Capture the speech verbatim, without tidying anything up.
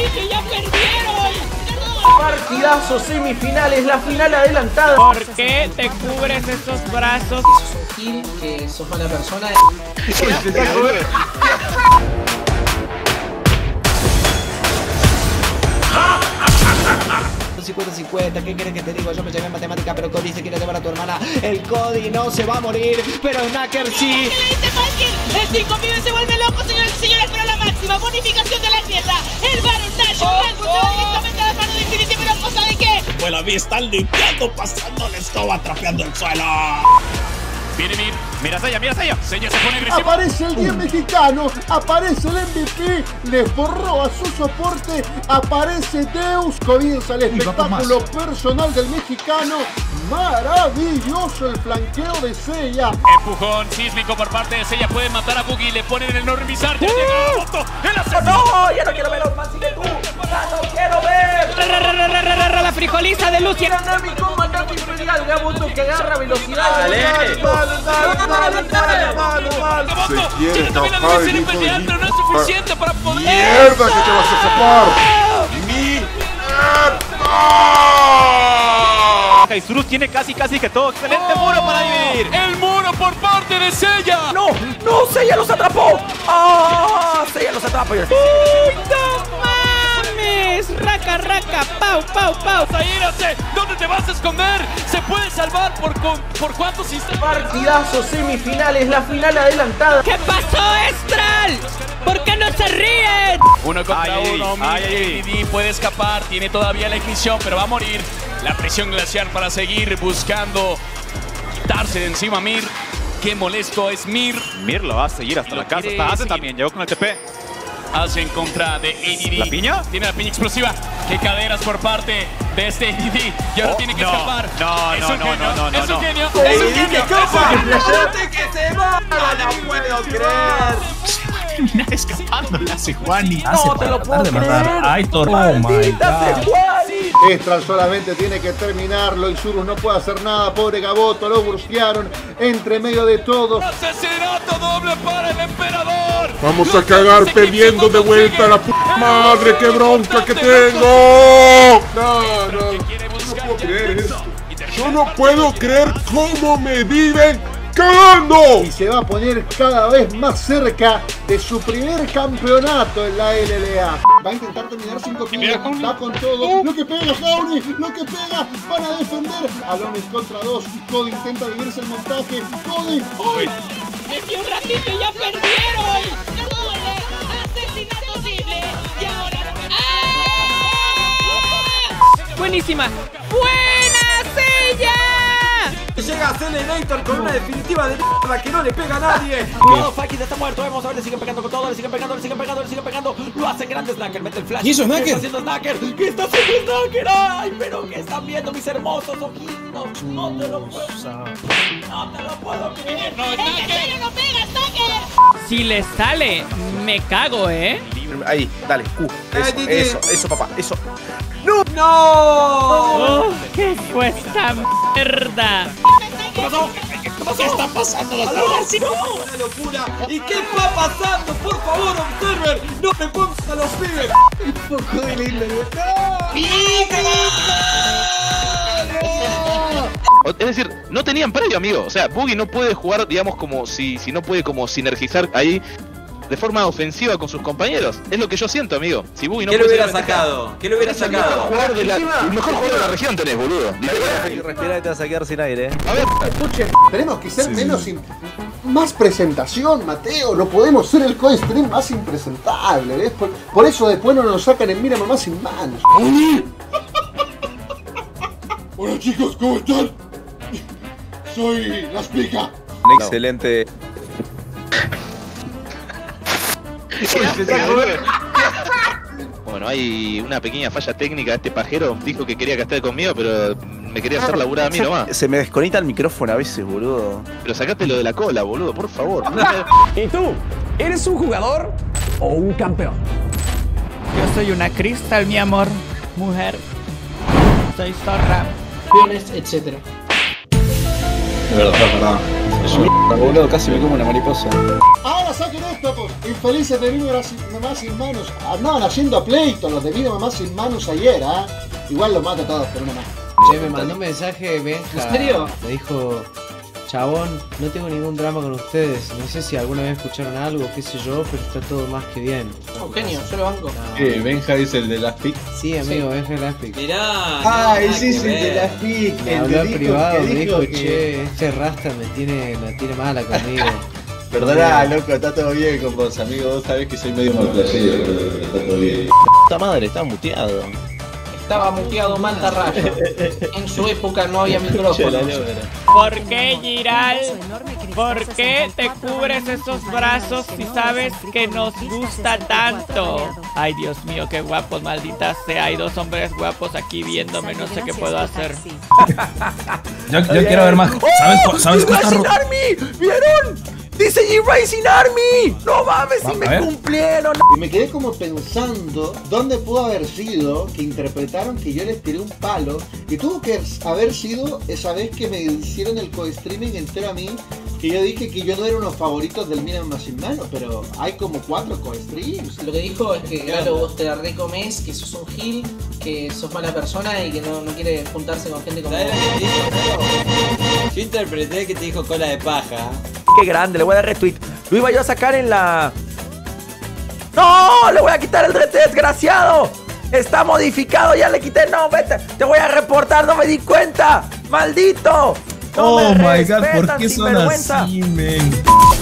ratito y ya perdieron. Partidazo, semifinales, la final adelantada. ¿Por qué te cubres esos brazos? Sos un gil, que sos mala persona. cincuenta cincuenta, ¿qué quieres que te digo? Yo me llevé en matemática, pero Cody se quiere llevar a tu hermana. El Cody no se va a morir, pero Snacker sí. ¿Qué le dice Falkin? El cinco pibes se vuelve loco, señores y señores, pero la máxima bonificación de la tienda. El Baron Nash, Oh, Red Bull se va directamente a la mano de Infinity, pero ¿cosa de qué? Pues la vi están limpiando, pasando la escoba, trapeando el suelo. Viene Mir, mira Seiya, mira Seiya. Seiya se pone agresivo. Aparece el diez mexicano, aparece el M V P, le borró a su soporte, aparece Deus, comienza el espectáculo personal del mexicano. Maravilloso el flanqueo de Seiya. Empujón sísmico por parte de Seiya, puede matar a Boogie, le ponen el normizar. Ya llega la moto, el asesino. ¡No! ¡Ya no quiero ver más! ¡Sigue tú! ¡Ya no quiero ver! La frijoliza de Lucia. ¡Anda mi comandante imperial! ¡Gaboto que agarra velocidad! Dale, dale, dale, dale, dale, dale. Se quiere tiene también la escapar, versión hijo de imperial, mi- pero no es suficiente para poder. ¡Mierda que te vas a escapar! ¡Mierda! Kaizurus tiene casi casi que todo. Excelente muro para dividir. El muro por parte de Seiya. ¡No! ¡No! ¡Seiya los atrapó! ¡Ah! ¡Seiya los atrapó! ¡No mames! ¡Raca, raca! ¡Pau, pau, pau! Saírase, ¿dónde te vas a esconder? ¿Se puede salvar por, con, por cuántos instantes? Partidazo, semifinales, la final adelantada. ¿Qué pasó, Estral? ¿Por qué no se ríen? Uno contra Ay, uno, ay, ay, ay. A D D puede escapar, tiene todavía la ignición, pero va a morir. La presión glacial para seguir buscando quitarse de encima a Mir. Qué molesto es Mir. Mir lo va a seguir hasta Lo la casa. quiere Está Asen seguir. también, llegó con el T P. Hace en contra de A D D. ¿La piña? Tiene la piña explosiva. Qué caderas por parte de este A D D. Y ahora Oh, tiene que no, escapar. no, es no, un no, genio, no, no, es un no. genio. A D Es un D genio. que es un genio. que se va! ¡No puedo creer! Termina escapando la Sejuani. ¡No te lo puedo creer! Aitor. ¡Maldita Sejuani! Estral solamente tiene que terminarlo y Zurus no puede hacer nada. Pobre Gaboto, lo burstearon entre medio de todos. Asesinato doble para el emperador. Vamos a cagar perdiendo de vuelta a la puta madre, qué bronca que tengo. No, no, no puedo creer esto. Yo no puedo creer cómo me viven cagando. Y se va a poner cada vez más cerca de su primer campeonato en la L L A. Va a intentar terminar cinco pilas, va con todo. Lo que pega Jauri, lo que pega para defender. Alones contra dos. Cody intenta vivirse el montaje. Cody. ¡Ay! ¡Desde un ratito y ya perdieron! ¡Asesinato posible! ¡Y ahora! ¡Ah! ¡Buenísima! ¡Buena, Seiya! Llega Acelenator con una definitiva de mierda que no le pega a nadie. Cuidado, Falkin está muerto. Vamos a ver, le siguen pegando con todo, le siguen pegando, le siguen pegando, le siguen pegando. Lo hace grande Snacker, mete el flash. ¿Y eso, Snacker? ¿Qué está haciendo Snacker? ¿Qué está haciendo Snacker? ¡Ay, pero qué están viendo mis hermosos ojitos! No te lo puedo. No te lo puedo creer. No, ¡En Snacker. serio no pega, Snacker! Si le sale, me cago, ¿eh? Ahí, dale, Q. Eso, Ay, eso, eso, papá, eso. ¡No! Oh, ¿qué fue esta mierda? ¿Qué pasó? ¿Qué está pasando? Los dos? ¡Una locura! ¿Y qué está pasando? Por favor, observen. No me pongas a los pibes. Un poco de lindo. Es decir, no tenían previo, amigo. O sea, Boogie no puede jugar, digamos, como si, si no puede como sinergizar ahí de forma ofensiva con sus compañeros. Es lo que yo siento, amigo. Si Boogie no ¿Qué le puede hubiera ser- sacado? ¿Qué le hubiera Es el mejor sacado? jugador de la, el mejor jugador de la región tenés, boludo. Respira y te vas a quedar sin aire. A ver, Escuchen, tenemos que ser menos. im- Más presentación, Mateo. No podemos ser el Cody Stream más impresentable. ¿Ves? Por, por eso después no nos sacan en Mira Mamá sin manos. Hola chicos, ¿cómo están? Soy Las Pica. Un excelente. bueno, hay una pequeña falla técnica. Este pajero dijo que quería gastar conmigo, pero me quería hacer laburar a mí nomás. Se me desconecta el micrófono a veces, boludo. Pero sacátelo de la cola, boludo, por favor. ¿Y tú? ¿Eres un jugador o un campeón? Yo soy una cristal, mi amor. Mujer. Soy zorra. Campeones, etcétera. Es verdad, es verdad. Boludo, casi me como una mariposa. Ahora saquen esto, pues. Infelices de Vive Mamá Sin Manos. Andaban haciendo pleito los de Vive Mamá Sin Manos ayer, ¿ah? ¿eh? Igual los mato todos por una más. Che, me mandó un mensaje, Benja. ¿En serio? Me dijo, chabón, no tengo ningún drama con ustedes. No sé si alguna vez escucharon algo, qué sé yo, pero está todo más que bien. Oh, genio, yo lo banco. No. ¿Qué? ¿Benja es el de las pic? Sí, amigo, Sí. Benja Laspic. Mirá. Ah, ese es el de las pic. Me El habló de en Discord privado, que me dijo, que- che, este rasta me tiene, me tiene mala conmigo. Perdona, loco, está todo bien con vos, amigo. Vos sabés que soy medio malplacido, pero está todo bien. Puta madre, está muteado. Estaba muteado Manta Rayo. En su época no había micrófono. ¿Por qué, Giral? ¿Por qué te cubres esos brazos si sabes que nos gusta tanto? Ay, Dios mío, qué guapos, maldita sea. Hay dos hombres guapos aquí viéndome, no sé qué puedo hacer. Yo, yo quiero ver más. ¿Sabes, cu- ¿sabes cuántas Racing ro- Army! ¿Vieron? Dice G-Racing Army. No mames, si A me ver. cumplieron. Y me quedé como pensando dónde pudo haber sido que interpretaron que yo les tiré un palo. Y tuvo que haber sido esa vez que me hicieron el co-streaming entero a mí. Que yo dije que yo no era uno favorito del Miren Más Sin Mano. Pero hay como cuatro co-streams. Lo que dijo es que, claro, vos te la recomes, que sos un gil, que sos mala persona y que no, no quiere juntarse con gente como ¿Sabes vos. lo que te dijo, bro? Yo interpreté que te dijo cola de paja. Qué grande, le voy a dar retweet. Lo iba yo a sacar en la... ¡No! ¡Le voy a quitar el retweet, desgraciado! Está modificado, ya le quité. No, vete. Te voy a reportar, no me di cuenta. ¡Maldito! No Oh me my god, ¿por respetan, qué son sinvergüenza. así, men?